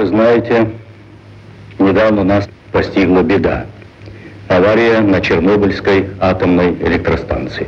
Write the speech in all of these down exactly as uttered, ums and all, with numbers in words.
вы знаете, недавно нас постигла беда. Авария на Чернобыльской атомной электростанции.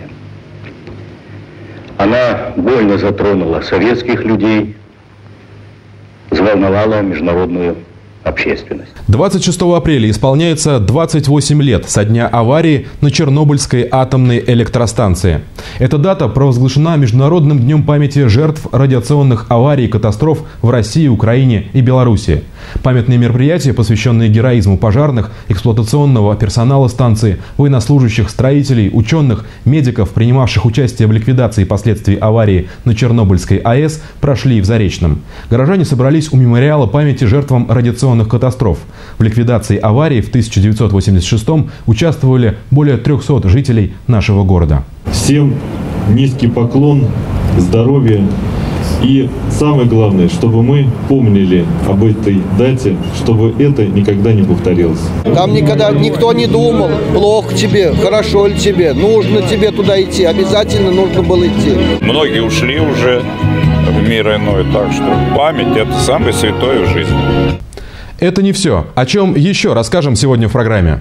Она больно затронула советских людей, взволновала международную общественность. двадцать шестого апреля исполняется двадцать восемь лет со дня аварии на Чернобыльской атомной электростанции. Эта дата провозглашена Международным днем памяти жертв радиационных аварий и катастроф в России, Украине и Беларуси. Памятные мероприятия, посвященные героизму пожарных, эксплуатационного персонала станции, военнослужащих, строителей, ученых, медиков, принимавших участие в ликвидации последствий аварии на Чернобыльской АЭС, прошли в Заречном. Горожане собрались у мемориала памяти жертвам радиационных катастроф. В ликвидации аварии в тысяча девятьсот восемьдесят шестом участвовали более трёхсот жителей нашего города. Всем низкий поклон, здоровья и самое главное, чтобы мы помнили об этой дате, чтобы это никогда не повторилось. Там никогда никто не думал, плохо тебе, хорошо ли тебе, нужно тебе туда идти, обязательно нужно было идти. Многие ушли уже в мир иной, так что память – это самое святое в жизни. Это не все. О чем еще расскажем сегодня в программе.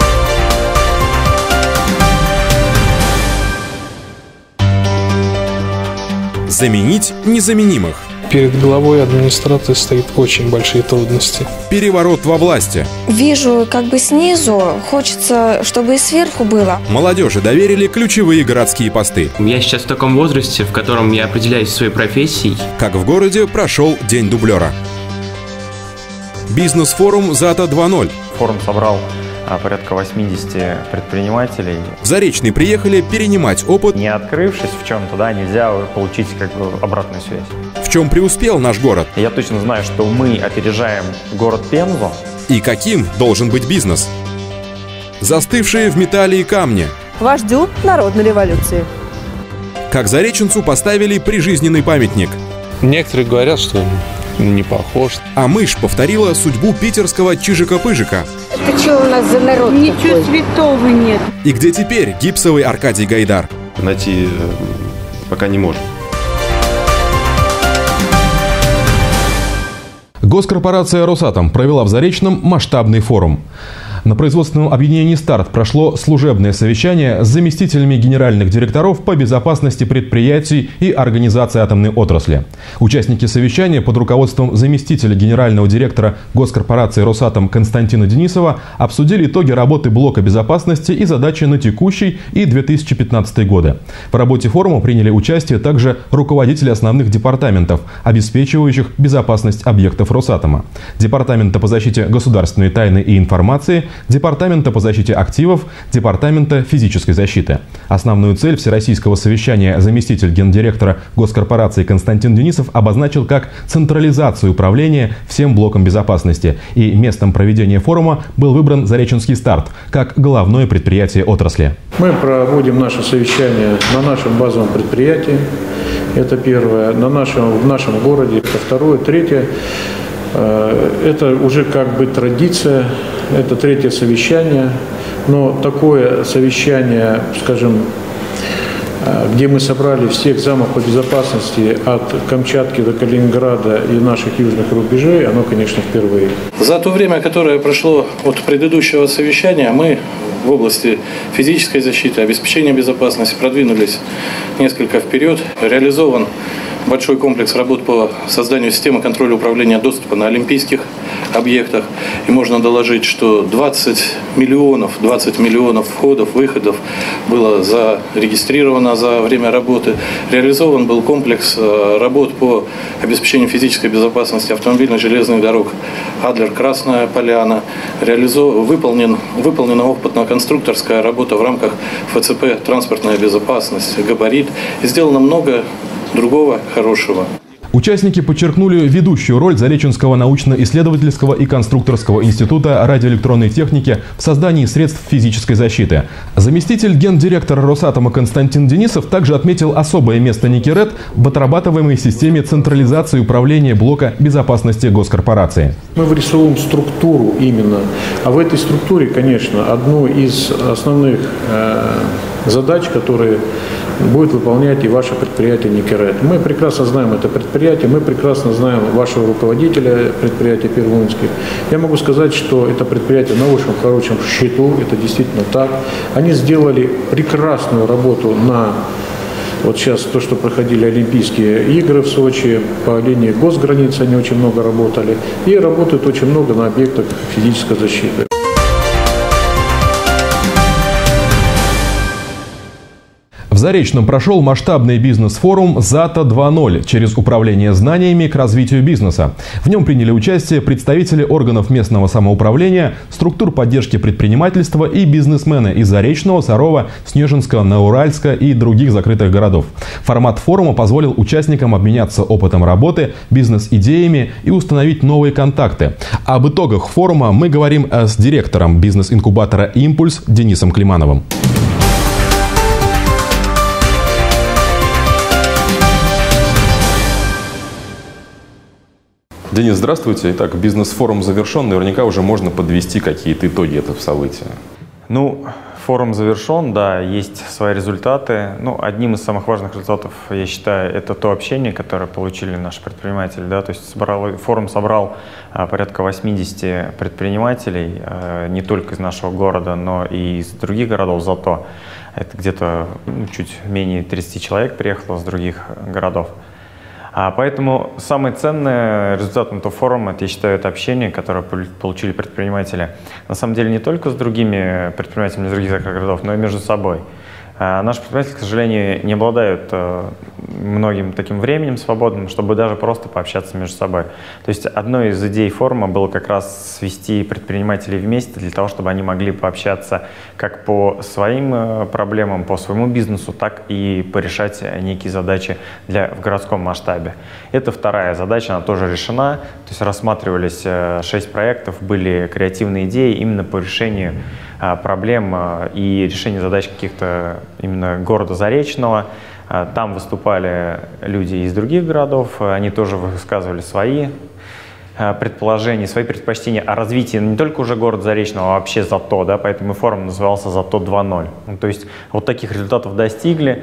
Заменить незаменимых. Перед главой администрации стоит очень большие трудности. Переворот во власти. Вижу как бы снизу, хочется, чтобы и сверху было. Молодежи доверили ключевые городские посты. Я сейчас в таком возрасте, в котором я определяюсь своей профессией. Как в городе прошел День дублера. Бизнес-форум ЗАТО два ноль. Форум собрал порядка восьмидесяти предпринимателей. В Заречный приехали перенимать опыт. Не открывшись в чем-то, да, нельзя получить как бы обратную связь. В чем преуспел наш город? Я точно знаю, что мы опережаем город Пензу. И каким должен быть бизнес? Застывшие в металле и камне. Вождю народной революции. Как зареченцу поставили прижизненный памятник. Некоторые говорят, что не похож. А мышь повторила судьбу питерского Чижика-Пыжика. Это что у нас за народ? Ничего святого нет. И где теперь гипсовый Аркадий Гайдар? Найти пока не можем. Госкорпорация «Росатом» провела в Заречном масштабный форум. На производственном объединении «Старт» прошло служебное совещание с заместителями генеральных директоров по безопасности предприятий и организации атомной отрасли. Участники совещания под руководством заместителя генерального директора госкорпорации «Росатом» Константина Денисова обсудили итоги работы блока безопасности и задачи на текущий и две тысячи пятнадцатый годы. В работе форума приняли участие также руководители основных департаментов, обеспечивающих безопасность объектов «Росатома», Департамента по защите государственной тайны и информации, Департамента по защите активов, Департамента физической защиты. Основную цель всероссийского совещания заместитель гендиректора госкорпорации Константин Денисов обозначил как централизацию управления всем блоком безопасности. И местом проведения форума был выбран Зареченский «Старт» как главное предприятие отрасли. Мы проводим наше совещание на нашем базовом предприятии. Это первое. На нашем, в нашем городе. Это второе. Третье. Это уже как бы традиция, это третье совещание, но такое совещание, скажем, где мы собрали всех замов по безопасности от Камчатки до Калининграда и наших южных рубежей, оно, конечно, впервые. За то время, которое прошло от предыдущего совещания, мы в области физической защиты, обеспечения безопасности продвинулись несколько вперед. Реализован большой комплекс работ по созданию системы контроля управления доступа на олимпийских объектах. И можно доложить, что двадцать миллионов, двадцать миллионов входов, выходов было зарегистрировано за время работы. Реализован был комплекс работ по обеспечению физической безопасности автомобильно-железных дорог Адлер-Красная Поляна. Реализов... Выполнен... Выполнена опытно-конструкторская работа в рамках ФЦП «Транспортная безопасность», «Габарит». И сделано много другого хорошего. Участники подчеркнули ведущую роль Зареченского научно-исследовательского и конструкторского института радиоэлектронной техники в создании средств физической защиты. Заместитель гендиректора Росатома Константин Денисов также отметил особое место Никерет в отрабатываемой системе централизации управления блока безопасности госкорпорации. Мы вырисовываем структуру именно, а в этой структуре, конечно, одну из основных э, задач, которые будет выполнять и ваше предприятие Никерет. Мы прекрасно знаем это предприятие, мы прекрасно знаем вашего руководителя предприятия Первунских. Я могу сказать, что это предприятие на очень хорошем счету, это действительно так. Они сделали прекрасную работу на... Вот сейчас то, что проходили Олимпийские игры в Сочи, по линии госграницы они очень много работали. И работают очень много на объектах физической защиты. В Заречном прошел масштабный бизнес-форум «ЗАТО два ноль» через управление знаниями к развитию бизнеса. В нем приняли участие представители органов местного самоуправления, структур поддержки предпринимательства и бизнесмены из Заречного, Сарова, Снежинска, Науральска и других закрытых городов. Формат форума позволил участникам обменяться опытом работы, бизнес-идеями и установить новые контакты. Об итогах форума мы говорим с директором бизнес-инкубатора «Импульс» Денисом Климановым. Денис, здравствуйте. Итак, бизнес-форум завершен. Наверняка уже можно подвести какие-то итоги этого события. Ну, форум завершен, да, есть свои результаты. Ну, одним из самых важных результатов, я считаю, это то общение, которое получили наши предприниматели. Да? То есть собрал, форум собрал а, порядка восьмидесяти предпринимателей, а, не только из нашего города, но и из других городов. Зато это где-то ну, чуть менее тридцати человек приехало с других городов. А поэтому самый ценный результат этого форума, это, я считаю, это общение, которое получили предприниматели. На самом деле не только с другими предпринимателями из других закрытых городов, но и между собой. А наши предприниматели, к сожалению, не обладают многим таким временем свободным, чтобы даже просто пообщаться между собой. То есть одной из идей форума было как раз свести предпринимателей вместе для того, чтобы они могли пообщаться как по своим проблемам, по своему бизнесу, так и порешать некие задачи для, в городском масштабе. Это вторая задача, она тоже решена. То есть рассматривались шесть проектов, были креативные идеи именно по решению проблем и решению задач каких-то именно города Заречного. Там выступали люди из других городов, они тоже высказывали свои предположения, свои предпочтения о развитии не только уже города Заречного, а вообще ЗАТО, да, поэтому форум назывался ЗАТО два ноль. То есть вот таких результатов достигли,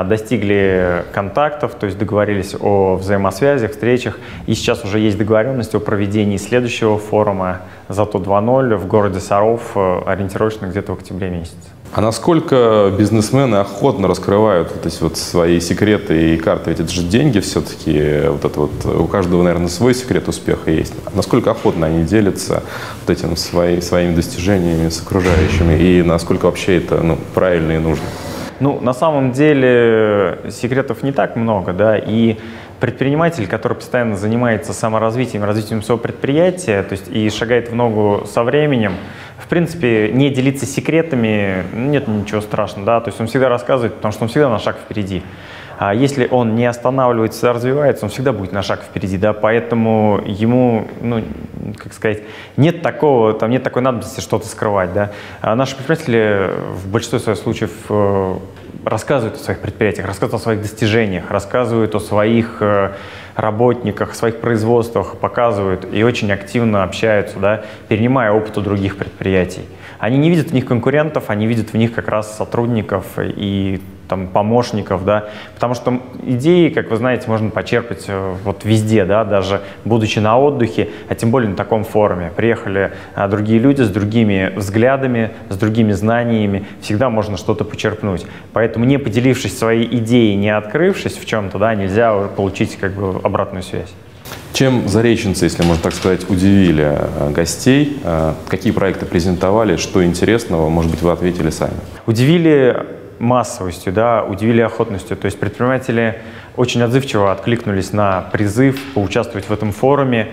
достигли контактов, то есть договорились о взаимосвязях, встречах, и сейчас уже есть договоренность о проведении следующего форума ЗАТО два ноль в городе Саров, ориентировочно где-то в октябре месяце. А насколько бизнесмены охотно раскрывают вот эти вот свои секреты и карты? Ведь это же деньги все-таки, вот это вот, у каждого, наверное, свой секрет успеха есть. Насколько охотно они делятся вот этим свои, своими достижениями с окружающими, и насколько вообще это ну, правильно и нужно? Ну, на самом деле секретов не так много, да, и предприниматель, который постоянно занимается саморазвитием, развитием своего предприятия, то есть и шагает в ногу со временем, в принципе, не делиться секретами, нет ничего страшного, да, то есть он всегда рассказывает, потому что он всегда на шаг впереди. А если он не останавливается, развивается, он всегда будет на шаг впереди, да, поэтому ему, ну, как сказать, нет такого, там нет такой надобности что-то скрывать, да. А наши предприниматели в большинстве своих случаев рассказывают о своих предприятиях, рассказывают о своих достижениях, рассказывают о своих работниках, о своих производствах, показывают и очень активно общаются, да, перенимая опыт у других предприятий. Они не видят в них конкурентов, они видят в них как раз сотрудников и там, помощников, да, потому что идеи, как вы знаете, можно почерпать вот везде, да, даже будучи на отдыхе, а тем более на таком форуме. Приехали а, другие люди с другими взглядами, с другими знаниями, всегда можно что-то почерпнуть. Поэтому не поделившись своей идеей, не открывшись в чем-то, да, нельзя получить как бы обратную связь. Чем зареченцы, если можно так сказать, удивили гостей? Какие проекты презентовали? Что интересного? Может быть, вы ответили сами? Удивили массовостью, да, удивили охотностью. То есть предприниматели очень отзывчиво откликнулись на призыв поучаствовать в этом форуме.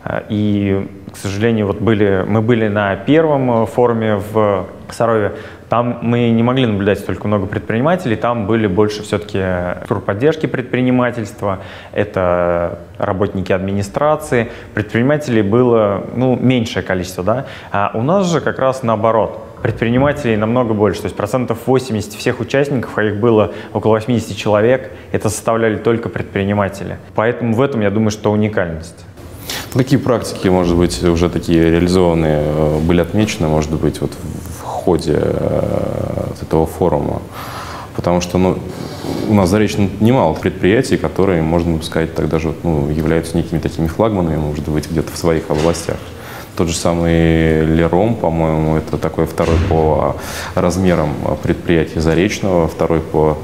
И, к сожалению, вот были, мы были на первом форуме в Сарове. Там мы не могли наблюдать столько много предпринимателей, там были больше все-таки структур поддержки предпринимательства, это работники администрации, предпринимателей было ну, меньшее количество, да? А у нас же как раз наоборот. Предпринимателей намного больше, то есть процентов восемьдесят всех участников, а их было около восьмидесяти человек, это составляли только предприниматели. Поэтому в этом, я думаю, что уникальность. Какие практики, может быть, уже такие реализованные были отмечены, может быть, вот в ходе этого форума? Потому что, ну, у нас в Заречном немало предприятий, которые, можно сказать, так даже ну, являются некими такими флагманами, может быть, где-то в своих областях. Тот же самый Лером, по-моему, это такой второй по размерам предприятия Заречного, второй по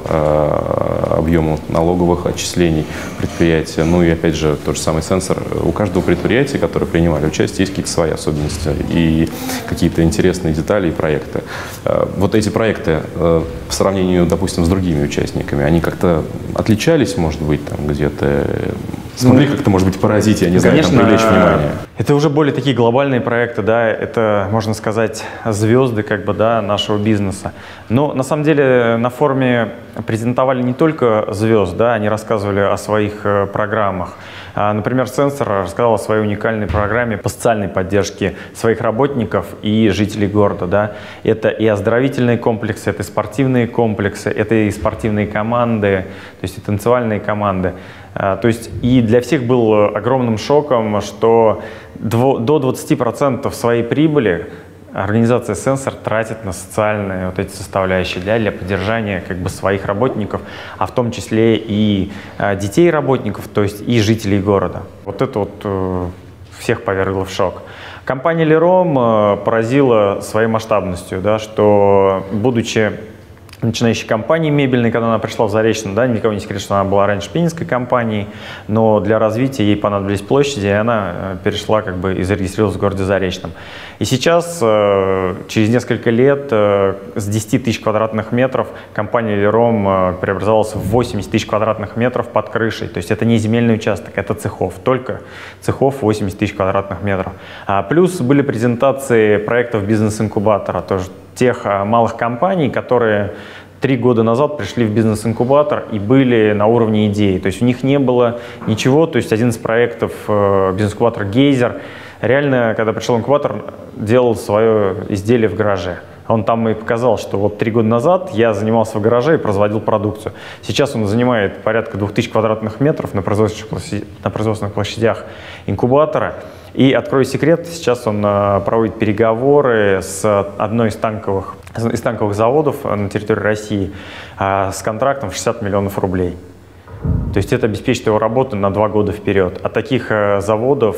э, объему налоговых отчислений предприятия. Ну и опять же тот же самый сенсор. У каждого предприятия, которые принимали участие, есть какие-то свои особенности и какие-то интересные детали и проекты. Э, вот эти проекты э, по сравнению, допустим, с другими участниками, они как-то отличались, может быть, там где-то... Смогли как-то, может быть, поразить, я не знаю, Конечно, там, привлечь внимание? Это уже более такие глобальные проекты, да, это, можно сказать, звезды, как бы, да, нашего бизнеса. Но, на самом деле, на форуме презентовали не только звезд, да, они рассказывали о своих э, программах. А, например, Сенсор рассказал о своей уникальной программе по социальной поддержке своих работников и жителей города, да. Это и оздоровительные комплексы, это и спортивные комплексы, это и спортивные команды, то есть и танцевальные команды. То есть и для всех был огромным шоком, что до двадцати процентов своей прибыли организация «Сенсор» тратит на социальные вот эти составляющие для, для поддержания как бы своих работников, а в том числе и детей работников, то есть и жителей города. Вот это вот всех повергло в шок. Компания «Лером» поразила своей масштабностью, да, что, будучи начинающей компании мебельной, когда она пришла в Заречном, да, никого не секрет, что она была раньше пензенской компанией, но для развития ей понадобились площади, и она перешла как бы и зарегистрировалась в городе Заречном. И сейчас, через несколько лет, с десяти тысяч квадратных метров компания «Лером» преобразовалась в восемьдесят тысяч квадратных метров под крышей. То есть это не земельный участок, это цехов, только цехов восемьдесят тысяч квадратных метров. А плюс были презентации проектов бизнес-инкубатора, тоже тех малых компаний, которые три года назад пришли в бизнес-инкубатор и были на уровне идеи. То есть у них не было ничего, то есть один из проектов бизнес-инкубатора «Гейзер» реально, когда пришел инкубатор, делал свое изделие в гараже. Он там и показал, что вот три года назад я занимался в гараже и производил продукцию. Сейчас он занимает порядка двух тысяч квадратных метров на производственных, на производственных площадях инкубатора. И, открою секрет, сейчас он проводит переговоры с одной из танковых, из танковых заводов на территории России с контрактом в шестьдесят миллионов рублей. То есть это обеспечит его работу на два года вперед. А таких заводов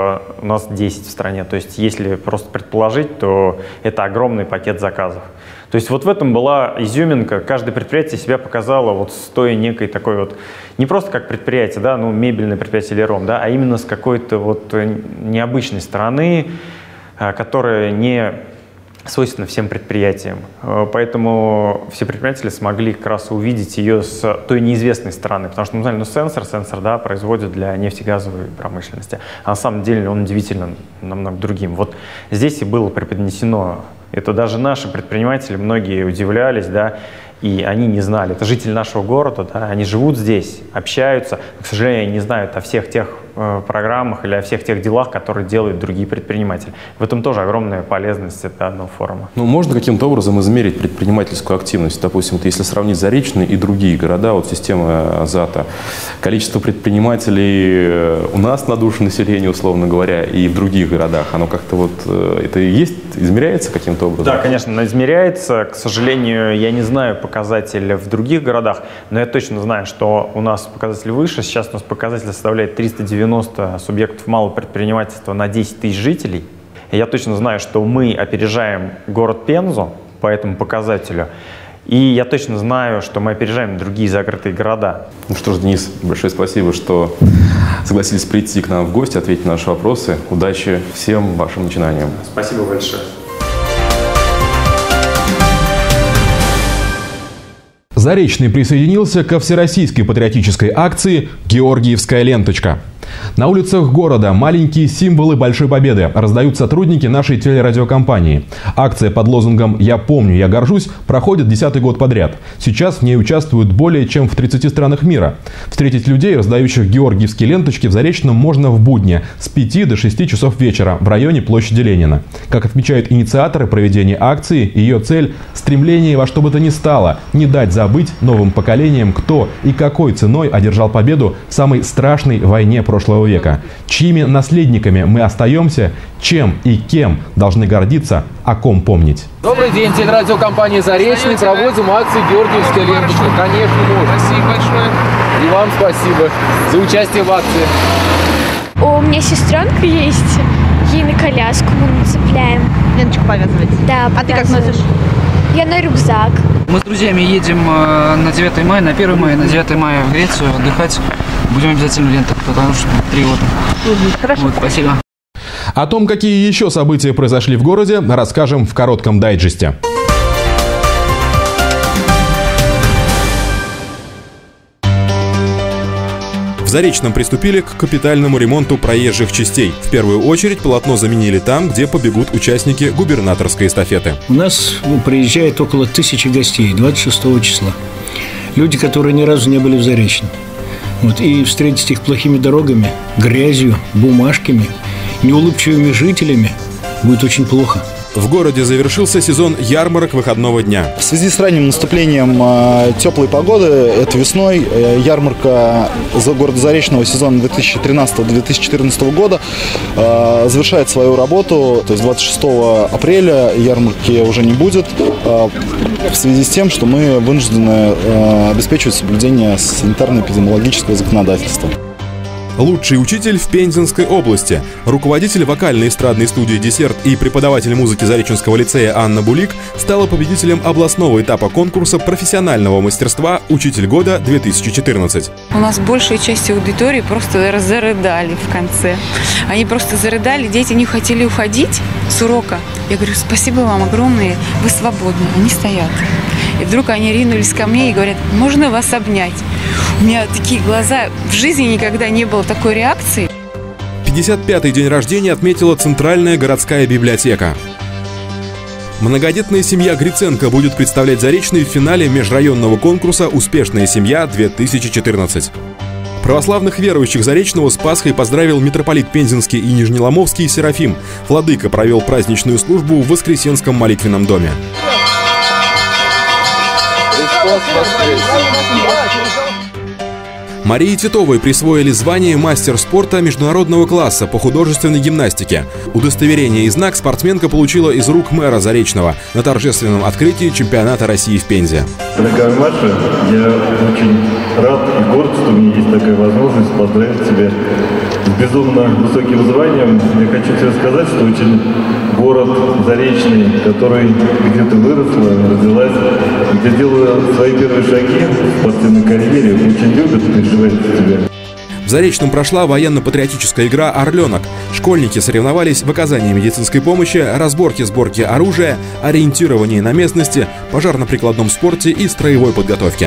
у нас десять в стране. То есть если просто предположить, то это огромный пакет заказов. То есть вот в этом была изюминка. Каждое предприятие себя показало вот с той некой такой вот, не просто как предприятие, да, ну мебельное предприятие «Лером», да, а именно с какой-то вот необычной стороны, которая не свойственно всем предприятиям. Поэтому все предприниматели смогли как раз увидеть ее с той неизвестной стороны. Потому что мы знали, ну, сенсор, сенсор, да, производит для нефтегазовой промышленности. А на самом деле он удивительно намного другим. Вот здесь и было преподнесено. Это даже наши предприниматели, многие удивлялись, да, и они не знали. Это жители нашего города, да, они живут здесь, общаются, но, к сожалению, они не знают о всех тех э, программах или о всех тех делах, которые делают другие предприниматели. В этом тоже огромная полезность данного форума. Ну, можно каким-то образом измерить предпринимательскую активность? Допустим, вот если сравнить Заречный и другие города, вот система Азата, количество предпринимателей у нас на душу населения, условно говоря, и в других городах, оно как-то вот, это есть, измеряется каким-то образом? Да, конечно, оно измеряется. К сожалению, я не знаю показатели в других городах, но я точно знаю, что у нас показатель выше. Сейчас у нас показатель составляет триста девяносто субъектов малого предпринимательства на десять тысяч жителей. И я точно знаю, что мы опережаем город Пензу по этому показателю. И я точно знаю, что мы опережаем другие закрытые города. Ну что ж, Денис, большое спасибо, что согласились прийти к нам в гости, ответить на наши вопросы. Удачи всем вашим начинаниям. Спасибо большое. Заречный присоединился ко всероссийской патриотической акции «Георгиевская ленточка». На улицах города маленькие символы Большой Победы раздают сотрудники нашей телерадиокомпании. Акция под лозунгом «Я помню, я горжусь» проходит десятый год подряд. Сейчас в ней участвуют более чем в тридцати странах мира. Встретить людей, раздающих георгиевские ленточки, в Заречном можно в будни с пяти до шести часов вечера в районе площади Ленина. Как отмечают инициаторы проведения акции, ее цель – стремление во что бы то ни стало не дать забыть новым поколениям, кто и какой ценой одержал победу в самой страшной войне прошлого прошлого века. Чьими наследниками мы остаемся, чем и кем должны гордиться, о ком помнить. Добрый день, телерадиокомпания «Заречный». Проводим акцию «Георгиевская ленточка». Конечно, можно. Спасибо большое. И вам спасибо за участие в акции. У меня сестренка есть. Ей на коляску мы нацепляем. Ленточку повязываете? Да, А ты как носишь? Я на рюкзак. Мы с друзьями едем на девятое мая, на первое мая, на девятое мая в Грецию отдыхать. Будем обязательно в лентах, потому что три года. Хорошо. Вот, спасибо. О том, какие еще события произошли в городе, расскажем в коротком дайджесте. В Заречном приступили к капитальному ремонту проезжих частей. В первую очередь полотно заменили там, где побегут участники губернаторской эстафеты. У нас приезжает около тысячи гостей двадцать шестого числа. Люди, которые ни разу не были в Заречном. Вот, и встретить их плохими дорогами, грязью, бумажками, неулыбчивыми жителями будет очень плохо. В городе завершился сезон ярмарок выходного дня. В связи с ранним наступлением э, теплой погоды, это весной, э, ярмарка за города Заречного сезона две тысячи тринадцатого — две тысячи четырнадцатого года э, завершает свою работу. То есть двадцать шестого апреля ярмарки уже не будет, э, в связи с тем, что мы вынуждены э, обеспечивать соблюдение санитарно-эпидемиологического законодательства. Лучший учитель в Пензенской области. Руководитель вокальной эстрадной студии «Десерт» и преподаватель музыки Зареченского лицея Анна Булик стала победителем областного этапа конкурса профессионального мастерства «Учитель года-две тысячи четырнадцать». У нас большая часть аудитории просто зарыдали в конце. Они просто зарыдали, дети не хотели уходить с урока. Я говорю, спасибо вам огромное, вы свободны. Они стоят. И вдруг они ринулись ко мне и говорят, можно вас обнять? У меня такие глаза, в жизни никогда не было такой реакции. пятьдесят пятый день рождения отметила Центральная городская библиотека. Многодетная семья Гриценко будет представлять Заречный в финале межрайонного конкурса «Успешная семья-две тысячи четырнадцать». Православных верующих Заречного с Пасхой поздравил митрополит Пензенский и Нижнеломовский Серафим. Владыка провел праздничную службу в Воскресенском молитвенном доме. Марии Титовой присвоили звание мастер спорта международного класса по художественной гимнастике. Удостоверение и знак спортсменка получила из рук мэра Заречного на торжественном открытии чемпионата России в Пензе. Дорогая Маша, я очень рад и горд, что у меня есть такая возможность поздравить тебя с безумно высоким званием. Я хочу тебе сказать, что очень город Заречный, который где-то выросла, родилась, где делаю свои первые шаги в спортивной карьере, очень любит и переживает за тебя. В Заречном прошла военно-патриотическая игра «Орленок». Школьники соревновались в оказании медицинской помощи, разборке сборки оружия, ориентировании на местности, пожарно-прикладном спорте и строевой подготовке.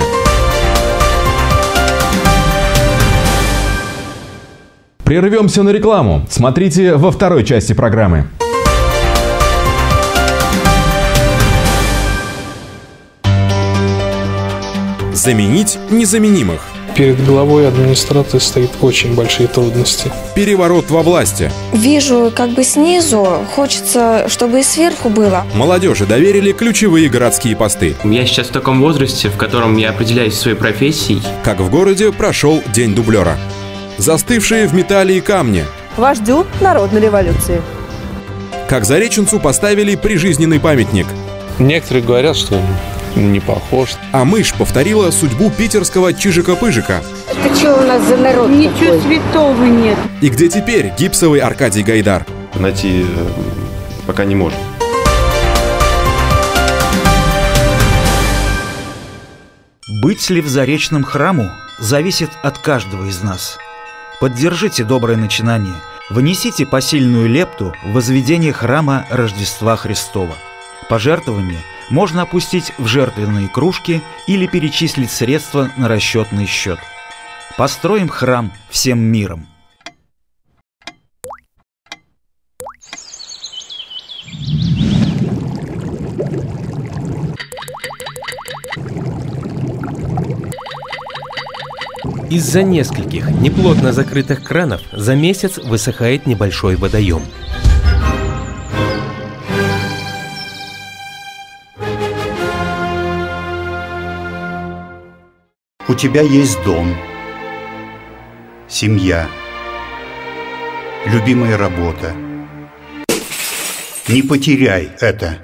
Прервемся на рекламу. Смотрите во второй части программы. Заменить незаменимых. Перед главой администрации стоит очень большие трудности. Переворот во власти. Вижу как бы снизу, хочется, чтобы и сверху было. Молодежи доверили ключевые городские посты. Я сейчас в таком возрасте, в котором я определяюсь своей профессией. Как в городе прошел день дублера. Застывшие в металле и камне. Вождю народной революции. Как зареченцу поставили прижизненный памятник. Некоторые говорят, что не похож. А мышь повторила судьбу питерского Чижика-Пыжика. Это что у нас за народ? Ничего святого нет. И где теперь гипсовый Аркадий Гайдар? Найти пока не можем. Быть ли в Заречном храму зависит от каждого из нас. Поддержите доброе начинание. Внесите посильную лепту в возведение храма Рождества Христова. Пожертвования можно опустить в жертвенные кружки или перечислить средства на расчетный счет. Построим храм всем миром. Из-за нескольких неплотно закрытых кранов за месяц высыхает небольшой водоем. У тебя есть дом, семья, любимая работа. Не потеряй это.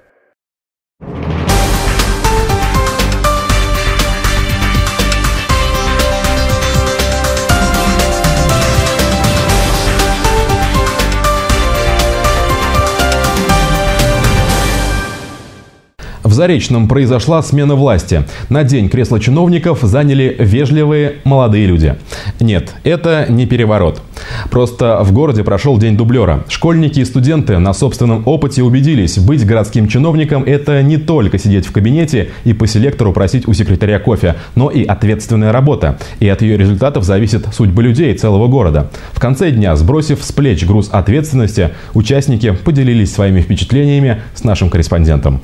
В Заречном произошла смена власти. На день кресла чиновников заняли вежливые молодые люди. Нет, это не переворот. Просто в городе прошел день дублера. Школьники и студенты на собственном опыте убедились, быть городским чиновником – это не только сидеть в кабинете и по селектору просить у секретаря кофе, но и ответственная работа. И от ее результатов зависит судьба людей целого города. В конце дня, сбросив с плеч груз ответственности, участники поделились своими впечатлениями с нашим корреспондентом.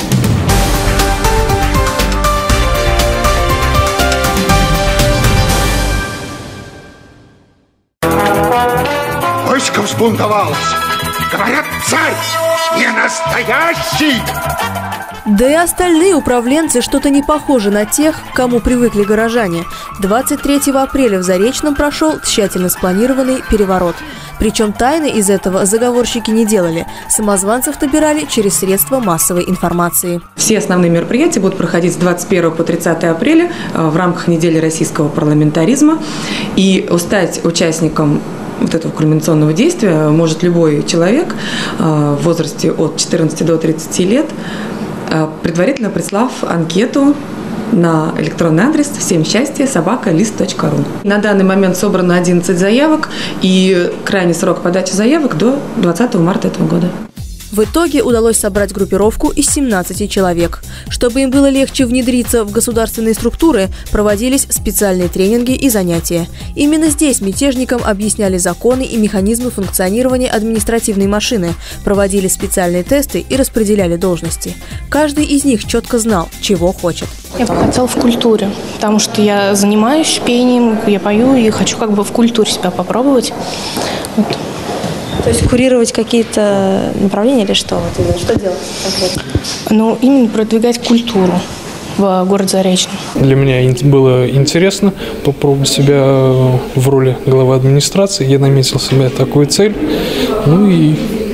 Войско взбунтовалось. Говорят, царь не настоящий. Да и остальные управленцы что-то не похожи на тех, к кому привыкли горожане. двадцать третьего апреля в Заречном прошел тщательно спланированный переворот. Причем тайны из этого заговорщики не делали. Самозванцев набирали через средства массовой информации. Все основные мероприятия будут проходить с двадцать первого по тридцатое апреля в рамках недели российского парламентаризма. И стать участником вот этого кульминационного действия может любой человек в возрасте от четырнадцати до тридцати лет, предварительно прислав анкету на электронный адрес всем счастье собака лист точка ру. На данный момент собрано одиннадцать заявок, и крайний срок подачи заявок до двадцатого марта этого года. В итоге удалось собрать группировку из семнадцати человек. Чтобы им было легче внедриться в государственные структуры, проводились специальные тренинги и занятия. Именно здесь мятежникам объясняли законы и механизмы функционирования административной машины, проводили специальные тесты и распределяли должности. Каждый из них четко знал, чего хочет. Я бы хотела в культуре, потому что я занимаюсь пением, я пою и хочу как бы в культуре себя попробовать. Вот. То есть курировать какие-то направления или что? Что делать конкретно? Ну, именно продвигать культуру в городе Заречном. Для меня было интересно попробовать себя в роли главы администрации. Я наметил себе такую цель. Ну и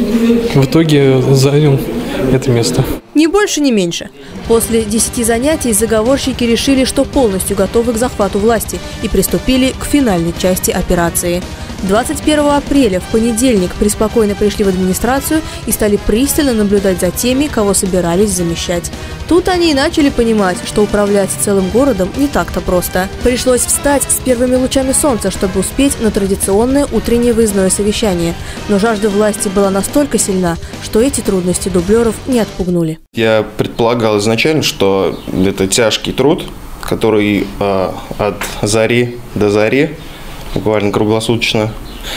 в итоге занял это место. Ни больше, ни меньше. После десяти занятий заговорщики решили, что полностью готовы к захвату власти и приступили к финальной части операции. двадцать первого апреля, в понедельник, преспокойно пришли в администрацию и стали пристально наблюдать за теми, кого собирались замещать. Тут они и начали понимать, что управлять целым городом не так-то просто. Пришлось встать с первыми лучами солнца, чтобы успеть на традиционное утреннее выездное совещание. Но жажда власти была настолько сильна, что эти трудности дублеров не отпугнули. Я предполагал изначально, что это тяжкий труд, который э, от зари до зари, буквально круглосуточно.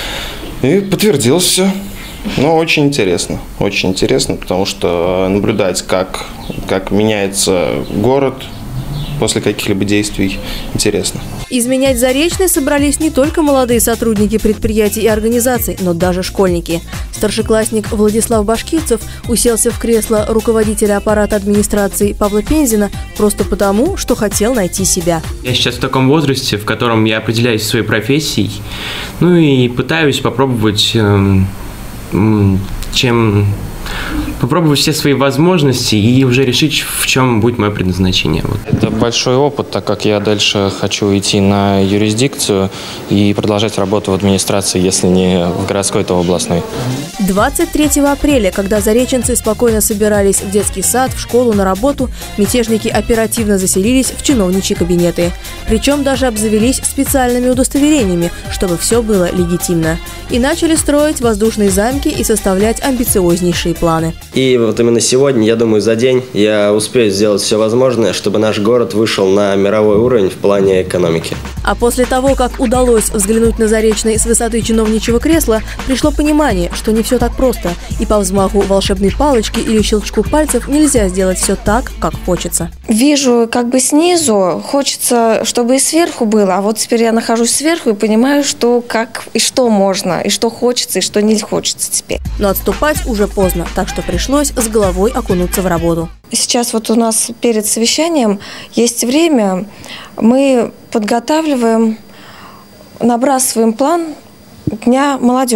И подтвердился. Но очень интересно. Очень интересно, потому что наблюдать, как, как меняется город после каких-либо действий, интересно. Изменять Заречный собрались не только молодые сотрудники предприятий и организаций, но даже школьники. Старшеклассник Владислав Башкирцев уселся в кресло руководителя аппарата администрации Павла Пензина просто потому, что хотел найти себя. Я сейчас в таком возрасте, в котором я определяюсь своей профессией, ну и пытаюсь попробовать, эм, чем... попробовать все свои возможности и уже решить, в чем будет мое предназначение. Вот. Это большой опыт, так как я дальше хочу идти на юрисдикцию и продолжать работу в администрации, если не в городской, то в областной. двадцать третьего апреля, когда зареченцы спокойно собирались в детский сад, в школу, на работу, мятежники оперативно заселились в чиновничьи кабинеты. Причем даже обзавелись специальными удостоверениями, чтобы все было легитимно. И начали строить воздушные замки и составлять амбициознейшие планы. И вот именно сегодня, я думаю, за день я успею сделать все возможное, чтобы наш город вышел на мировой уровень в плане экономики. А после того, как удалось взглянуть на Заречный с высоты чиновничьего кресла, пришло понимание, что не все так просто. И по взмаху волшебной палочки или щелчку пальцев нельзя сделать все так, как хочется. Вижу как бы снизу, хочется, чтобы и сверху было. А вот теперь я нахожусь сверху и понимаю, что как и что можно, и что хочется, и что не хочется теперь. Но отступать уже поздно, так что пришлось с головой окунуться в работу. Сейчас вот у нас перед совещанием есть время, мы подготавливаем, набрасываем план Дня молодежи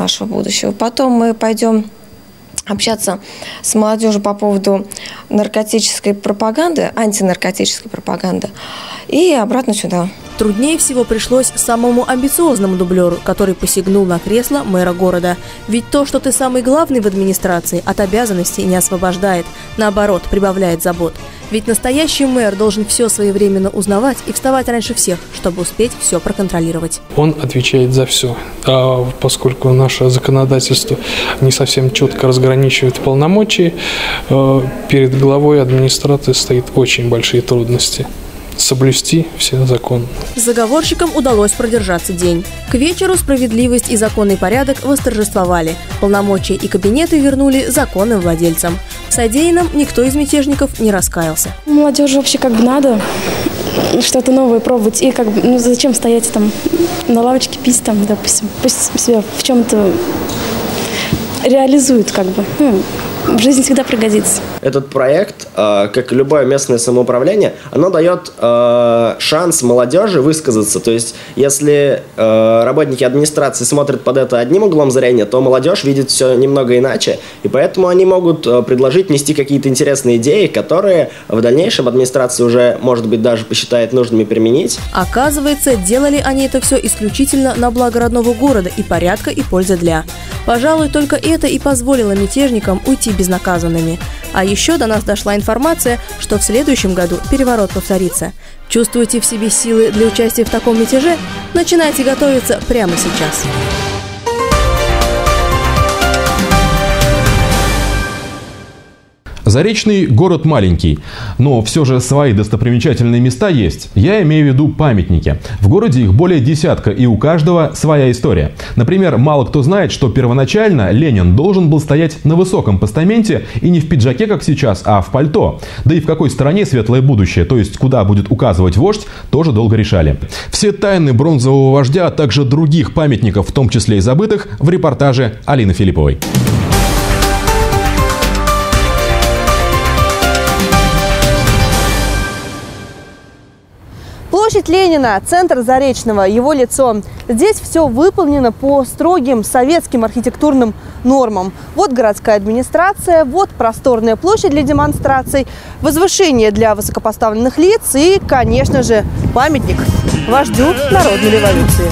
нашего будущего. Потом мы пойдем общаться с молодежью по поводу наркотической пропаганды, антинаркотической пропаганды, и обратно сюда. Труднее всего пришлось самому амбициозному дублеру, который посягнул на кресло мэра города. Ведь то, что ты самый главный в администрации, от обязанностей не освобождает, наоборот, прибавляет забот. Ведь настоящий мэр должен все своевременно узнавать и вставать раньше всех, чтобы успеть все проконтролировать. Он отвечает за все. А поскольку наше законодательство не совсем четко разграничивает полномочия, перед главой администрации стоит очень большие трудности соблюсти все законы. Заговорщикам удалось продержаться день. К вечеру справедливость и законный порядок восторжествовали. Полномочия и кабинеты вернули законным владельцам. В содеянном никто из мятежников не раскаялся. Молодежи вообще как бы надо что-то новое пробовать. И как бы, ну зачем стоять там на лавочке, пить там, допустим. Пусть себя в чем-то реализуют как бы. Ну, в жизни всегда пригодится. Этот проект, как и любое местное самоуправление, оно дает шанс молодежи высказаться. То есть, если работники администрации смотрят под это одним углом зрения, то молодежь видит все немного иначе. И поэтому они могут предложить нести какие-то интересные идеи, которые в дальнейшем администрация уже, может быть, даже посчитает нужными применить. Оказывается, делали они это все исключительно на благо родного города и порядка, и пользы для. Пожалуй, только это и позволило мятежникам уйти безнаказанными. А еще до нас дошла информация, что в следующем году переворот повторится. Чувствуете в себе силы для участия в таком мятеже? Начинайте готовиться прямо сейчас. Заречный город маленький, но все же свои достопримечательные места есть. Я имею в виду памятники. В городе их более десятка, и у каждого своя история. Например, мало кто знает, что первоначально Ленин должен был стоять на высоком постаменте и не в пиджаке, как сейчас, а в пальто. Да и в какой стороне светлое будущее, то есть куда будет указывать вождь, тоже долго решали. Все тайны бронзового вождя, а также других памятников, в том числе и забытых, в репортаже Алины Филипповой. Площадь Ленина, центр Заречного, его лицо. Здесь все выполнено по строгим советским архитектурным нормам. Вот городская администрация, вот просторная площадь для демонстраций, возвышение для высокопоставленных лиц и, конечно же, памятник вождю народной революции.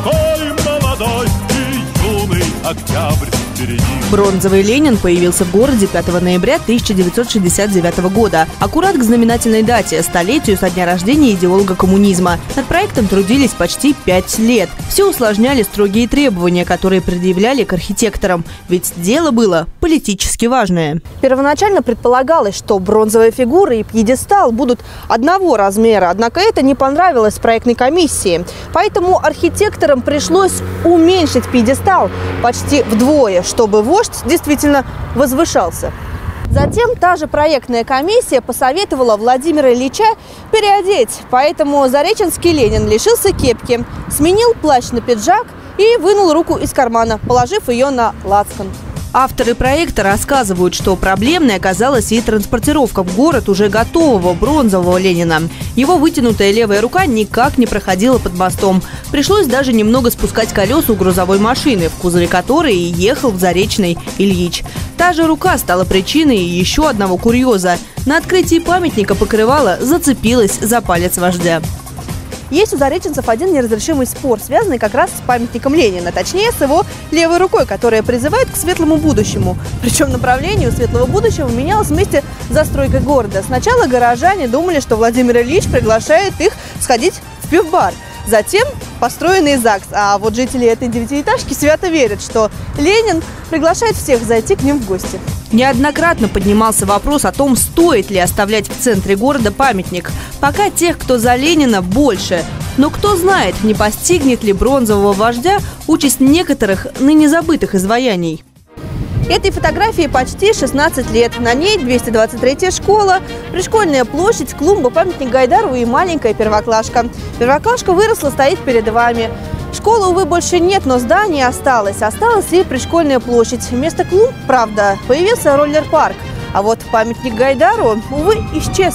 Бронзовый Ленин появился в городе пятого ноября тысяча девятьсот шестьдесят девятого года. Аккурат к знаменательной дате – столетию со дня рождения идеолога коммунизма. Над проектом трудились почти пять лет. Все усложняли строгие требования, которые предъявляли к архитекторам. Ведь дело было политически важное. Первоначально предполагалось, что бронзовая фигура и пьедестал будут одного размера. Однако это не понравилось проектной комиссии. Поэтому архитекторам пришлось уменьшить пьедестал почти вдвое, чтобы вождь действительно возвышался. Затем та же проектная комиссия посоветовала Владимира Ильича переодеть. Поэтому зареченский Ленин лишился кепки, сменил плащ на пиджак и вынул руку из кармана, положив ее на лацкан. Авторы проекта рассказывают, что проблемной оказалась и транспортировка в город уже готового бронзового Ленина. Его вытянутая левая рука никак не проходила под мостом. Пришлось даже немного спускать колеса у грузовой машины, в кузове которой и ехал в Заречный Ильич. Та же рука стала причиной еще одного курьеза. На открытии памятника покрывало зацепилось за палец вождя. Есть у зареченцев один неразрешимый спор, связанный как раз с памятником Ленина, точнее с его левой рукой, которая призывает к светлому будущему. Причем направление у светлого будущего менялось вместе с застройкой города. Сначала горожане думали, что Владимир Ильич приглашает их сходить в пивбар. Затем построенный ЗАГС. А вот жители этой девятиэтажки свято верят, что Ленин приглашает всех зайти к ним в гости. Неоднократно поднимался вопрос о том, стоит ли оставлять в центре города памятник. Пока тех, кто за Ленина, больше. Но кто знает, не постигнет ли бронзового вождя участь некоторых ныне забытых изваяний. Этой фотографии почти шестнадцать лет. На ней двести двадцать третья школа, пришкольная площадь, клумба, памятник Гайдарову и маленькая первоклашка. Первоклашка выросла, стоит перед вами. Школы, увы, больше нет, но здание осталось. Осталась и пришкольная площадь. Вместо клумб, правда, появился роллер-парк. А вот памятник Гайдару, увы, исчез.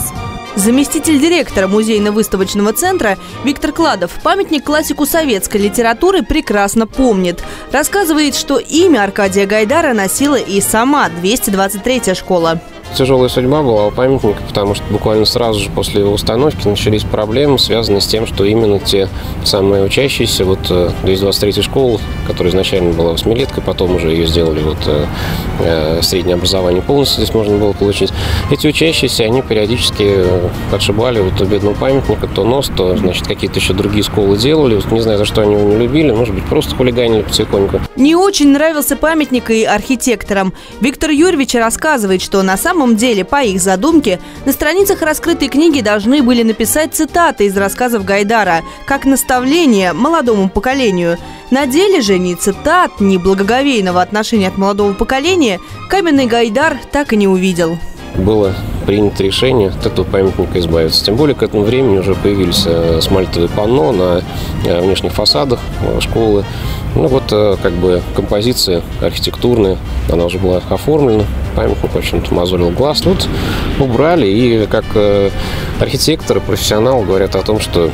Заместитель директора музейно-выставочного центра Виктор Кладов памятник классику советской литературы прекрасно помнит. Рассказывает, что имя Аркадия Гайдара носила и сама двести двадцать третья школа. Тяжелая судьба была у памятника, потому что буквально сразу же после его установки начались проблемы, связанные с тем, что именно те самые учащиеся, вот двести двадцать третья школа, которая изначально была восьмилеткой, потом уже ее сделали вот э, среднее образование полностью здесь можно было получить. Эти учащиеся, они периодически подшибали вот у бедного памятника то нос, то, значит, какие-то еще другие школы делали. Вот, не знаю, за что они его не любили, может быть, просто хулиганили потихоньку. Не очень нравился памятник и архитекторам. Виктор Юрьевич рассказывает, что на самом На самом деле, по их задумке, на страницах раскрытой книги должны были написать цитаты из рассказов Гайдара, как наставление молодому поколению. На деле же ни цитат, ни благоговейного отношения от молодого поколения каменный Гайдар так и не увидел. Было принято решение от этого памятника избавиться. Тем более к этому времени уже появились смальтовые панно на внешних фасадах школы. Ну вот как бы композиция архитектурная, она уже была оформлена. Памятник, в общем-то, мозолил глаз. Тут убрали, и как архитекторы, профессионалы говорят о том, что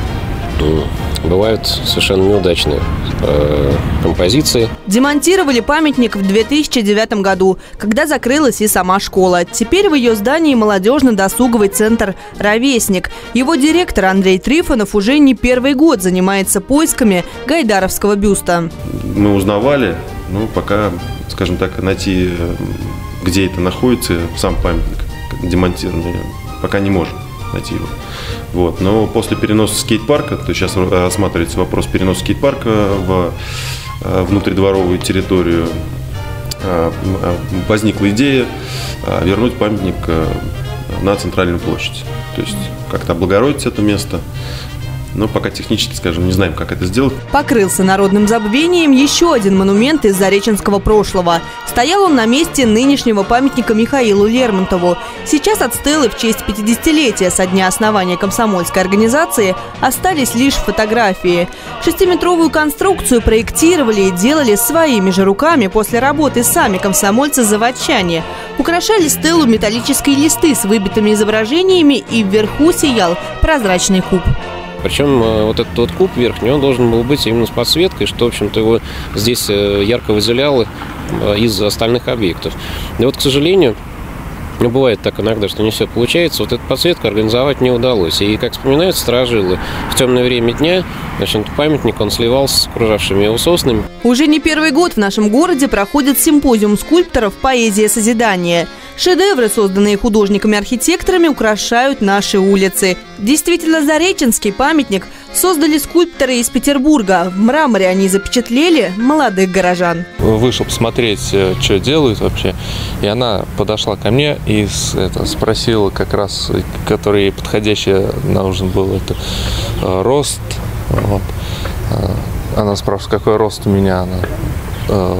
бывают совершенно неудачные э, композиции. Демонтировали памятник в две тысячи девятом году, когда закрылась и сама школа. Теперь в ее здании молодежно-досуговый центр «Ровесник». Его директор Андрей Трифонов уже не первый год занимается поисками гайдаровского бюста. Мы узнавали, но пока, скажем так, найти, где это находится, сам памятник демонтированный, пока не можем найти его. Вот. Но после переноса скейт-парка, то есть сейчас рассматривается вопрос переноса скейт-парка в внутридворовую территорию, возникла идея вернуть памятник на центральную площадь. То есть как-то облагородить это место. Но пока технически, скажем, не знаем, как это сделать. Покрылся народным забвением еще один монумент из зареченского прошлого. Стоял он на месте нынешнего памятника Михаилу Лермонтову. Сейчас от стелы в честь пятидесятилетия со дня основания комсомольской организации остались лишь фотографии. Шестиметровую конструкцию проектировали и делали своими же руками после работы сами комсомольцы-заводчане. Украшали стелу металлические листы с выбитыми изображениями, и вверху сиял прозрачный куб. Причем вот этот вот куб верхний, он должен был быть именно с подсветкой, что, в общем-то, его здесь ярко выделяло из остальных объектов. И вот, к сожалению, ну, бывает так иногда, что не все получается. Вот эту подсветку организовать не удалось. И, как вспоминают старожилы, в темное время дня, значит, памятник, он сливался с окружавшими его соснами. Уже не первый год в нашем городе проходит симпозиум скульпторов «Поэзия созидания». Шедевры, созданные художниками-архитекторами, украшают наши улицы. Действительно, зареченский памятник создали скульпторы из Петербурга. В мраморе они запечатлели молодых горожан. Вышел посмотреть, что делают вообще. И она подошла ко мне и это, спросила как раз, который подходящий нужен был, это рост. Вот. Она спрашивает, какой рост у меня. Она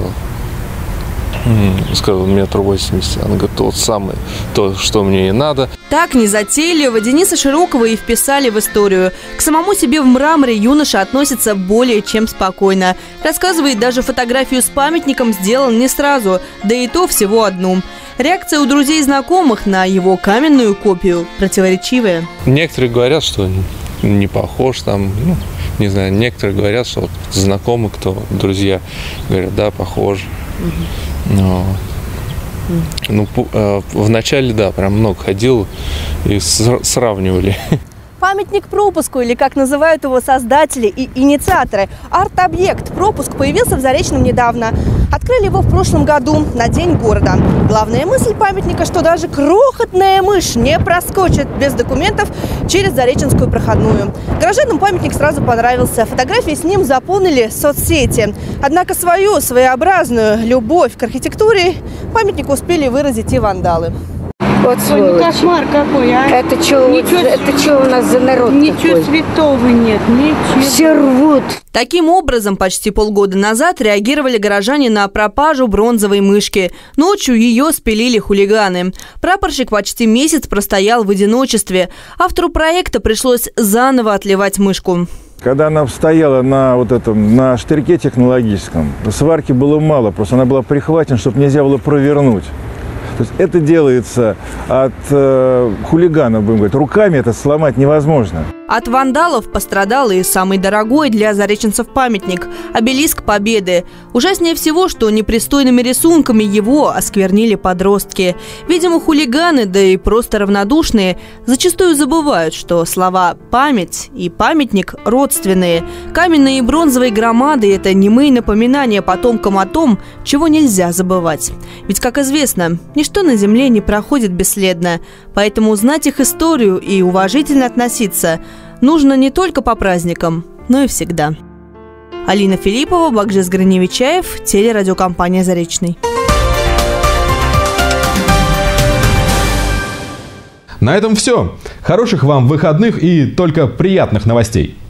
сказал, метр восемьдесят. Она говорит, тот самый, то, что мне и надо. Так незатейливо Дениса Широкова и вписали в историю. К самому себе в мраморе юноша относится более чем спокойно. Рассказывает, даже фотографию с памятником сделал не сразу, да и то всего одну. Реакция у друзей и знакомых на его каменную копию противоречивая. Некоторые говорят, что не похож, там, ну, не знаю, некоторые говорят, что вот знакомые, кто, друзья, говорят, да, похож. Но, ну, вначале, да, прям много ходил и сравнивали. Памятник пропуску, или как называют его создатели и инициаторы, арт-объект. Пропуск появился в Заречном недавно. Открыли его в прошлом году, на День города. Главная мысль памятника, что даже крохотная мышь не проскочит без документов через Зареченскую проходную. Горожанам памятник сразу понравился. Фотографии с ним заполнили соцсети. Однако свою своеобразную любовь к архитектуре памятнику успели выразить и вандалы. Вот сволочь. Ой, кошмар какой, а? Это что, это что у нас за народ Ничего такой? Святого нет, ничего. Все рвут. Таким образом, почти полгода назад реагировали горожане на пропажу бронзовой мышки. Ночью ее спилили хулиганы. Прапорщик почти месяц простоял в одиночестве. Автору проекта пришлось заново отливать мышку. Когда она стояла на вот этом, на штырьке технологическом, сварки было мало, просто она была прихвачена, чтобы нельзя было провернуть. То есть это делается от э, хулиганов, будем говорить, руками это сломать невозможно. От вандалов пострадал и самый дорогой для зареченцев памятник – обелиск Победы. Ужаснее всего, что непристойными рисунками его осквернили подростки. Видимо, хулиганы, да и просто равнодушные, зачастую забывают, что слова «память» и «памятник» родственные. Каменные и бронзовые громады – это немые напоминания потомкам о том, чего нельзя забывать. Ведь, как известно, ничто на земле не проходит бесследно. Поэтому знать их историю и уважительно относиться – нужно не только по праздникам, но и всегда. Алина Филиппова, Багжис Граневичаев, телерадиокомпания «Заречный». На этом все. Хороших вам выходных и только приятных новостей.